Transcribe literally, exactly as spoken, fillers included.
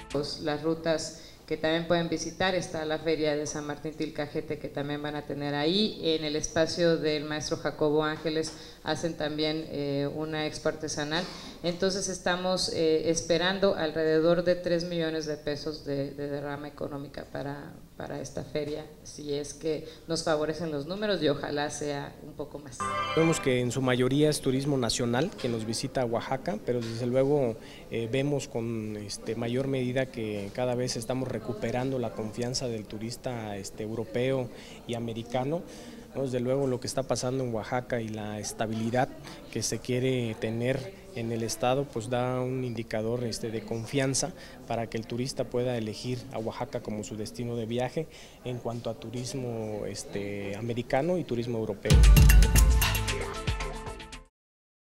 Las rutas que también pueden visitar, está la feria de San Martín Tilcajete que también van a tener ahí. En el espacio del maestro Jacobo Ángeles hacen también eh, una expo artesanal. Entonces estamos eh, esperando alrededor de tres millones de pesos de, de derrama económica para, para esta feria, si es que nos favorecen los números, y ojalá sea un poco más. Vemos que en su mayoría es turismo nacional que nos visita a Oaxaca, pero desde luego eh, vemos con este, mayor medida que cada vez estamos recuperando la confianza del turista este, europeo y americano. Desde luego lo que está pasando en Oaxaca y la estabilidad que se quiere tener en el estado pues da un indicador este, de confianza para que el turista pueda elegir a Oaxaca como su destino de viaje en cuanto a turismo este, americano y turismo europeo.